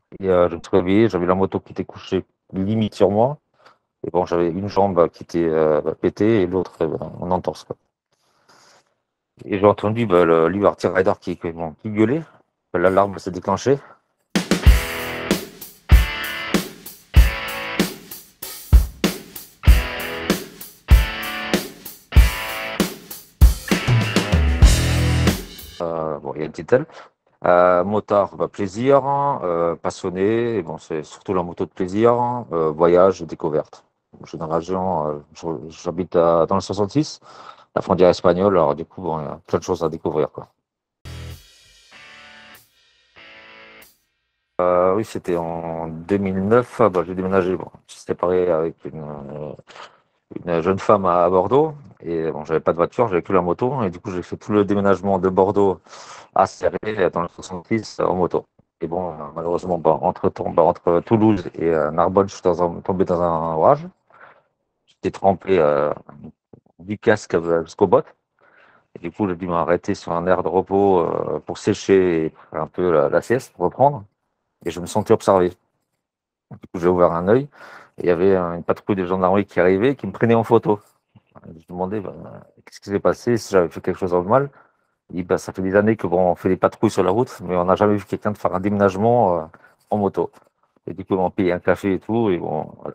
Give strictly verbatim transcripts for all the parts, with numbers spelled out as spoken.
Et euh, je me suis réveillé, j'avais la moto qui était couchée limite sur moi. Et bon, j'avais une jambe qui était euh, pétée et l'autre euh, en entorse, quoi. Et j'ai entendu bah, le Liberty Rider qui, qui, bon, qui gueulait. L'alarme s'est déclenchée. Euh, bon, il y a le titre. Euh, motard, bah, plaisir, euh, passionné, et bon, c'est surtout la moto de plaisir, euh, voyage et découverte. Je suis dans la région, euh, je- j'habite à- dans le soixante-six, la frontière espagnole, alors du coup, bon, il y a plein de choses à découvrir, quoi. Euh, oui, c'était en deux mille neuf, ah, bah, j'ai déménagé, bon, je suis séparé avec une, euh, une jeune femme à, à Bordeaux, et bon, j'avais pas de voiture, j'avais que la moto, et du coup, j'ai fait tout le déménagement de Bordeaux à Serré, dans le soixante-six, en moto. Et bon, euh, malheureusement, bah, entre, bah, entre Toulouse et euh, Narbonne, je suis dans un- tombé dans un orage. J'étais trempé euh, du casque euh, jusqu'aux bottes. Et du coup, j'ai dû m'arrêter sur un aire de repos euh, pour sécher et faire un peu la, la sieste, pour reprendre. Et je me sentais observé. Du coup, j'ai ouvert un œil. Et il y avait euh, une patrouille de gendarmerie qui arrivait, qui me prenait en photo. Je me demandais bah, qu'est-ce qui s'est passé, si j'avais fait quelque chose de mal. Il dit, bah, ça fait des années que bon, on fait des patrouilles sur la route, mais on n'a jamais vu quelqu'un de faire un déménagement euh, en moto. Et du coup, on payait un café et tout. Et bon, voilà.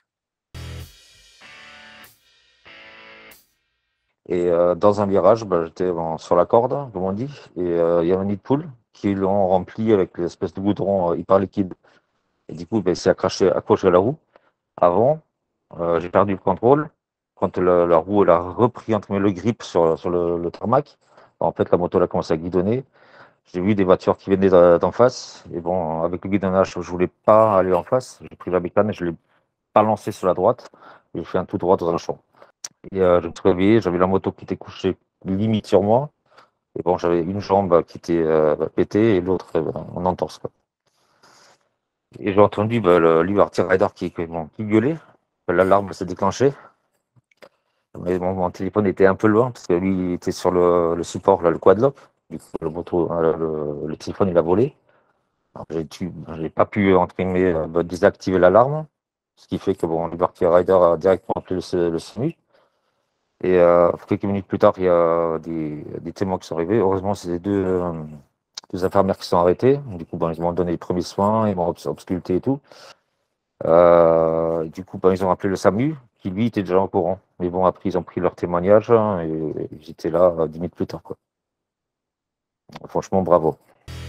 Et euh, dans un virage, bah, j'étais bon, sur la corde, comme on dit, et euh, il y avait un nid de poule qui l'ont rempli avec l'espèce de goudron euh, hyper liquide. Et du coup, bah, c'est accroché, accroché à la roue. Avant, euh, j'ai perdu le contrôle. Quand la, la roue elle a repris entre guillemets, le grip sur, sur le, le tarmac, en fait, la moto elle a commencé à guidonner. J'ai vu des voitures qui venaient d'en d'en face. Et bon, avec le guidonnage, je voulais pas aller en face. J'ai pris la bécane et je l'ai balancé sur la droite. Et j'ai fait un tout droit dans un champ. Et euh, je me suis réveillé, j'avais la moto qui était couchée limite sur moi. Et bon, j'avais une jambe qui était euh, pétée et l'autre euh, en entorse, quoi. Et j'ai entendu bah, le Liberty Rider qui, qui, bon, qui gueulait. L'alarme s'est déclenchée. Mais bon, mon téléphone était un peu loin parce que lui il était sur le, le support, là, le quadlock. Du coup, le, moto, hein, le, le téléphone il a volé. J'ai j'ai pas pu entre guillemets, euh, désactiver l'alarme, ce qui fait que bon, Liberty Rider a directement appelé le, le SAMU. Et euh, quelques minutes plus tard, il y a des, des témoins qui sont arrivés. Heureusement, c'est les deux, euh, deux infirmières qui sont arrêtées. Du coup, ben, ils m'ont donné les premiers soins, ils m'ont obs- ausculté et tout. Euh, du coup, ben, ils ont appelé le SAMU, qui lui était déjà au courant. Mais bon, après, ils ont pris leur témoignage hein, et, et j'étais là euh, dix minutes plus tard, quoi. Franchement, bravo.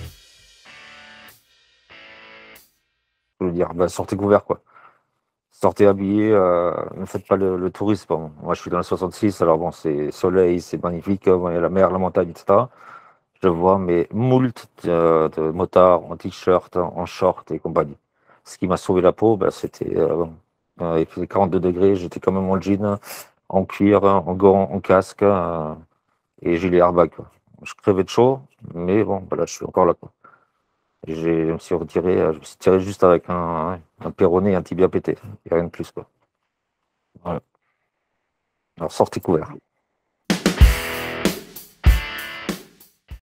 Je veux dire, ben, sortez couvert, quoi. Sortez habillés, euh, ne faites pas le, le tourisme. Bon, moi, je suis dans le soixante-six, alors bon, c'est soleil, c'est magnifique, euh, il y a la mer, la montagne, et cetera. Je vois mais moult de, de motards en t-shirt, en short et compagnie. Ce qui m'a sauvé la peau, ben, c'était euh, bon, euh, il faisait quarante-deux degrés, j'étais quand même en jean, en cuir, en gants, en casque euh, et gilet airbag, quoi. Je crevais de chaud, mais bon, ben là, je suis encore là, quoi. Et j'ai- je me suis retiré, euh, je me suis tiré juste avec un, un péroné et un tibia pété. Il n'y a rien de plus, quoi. Voilà. Alors sortez couvert.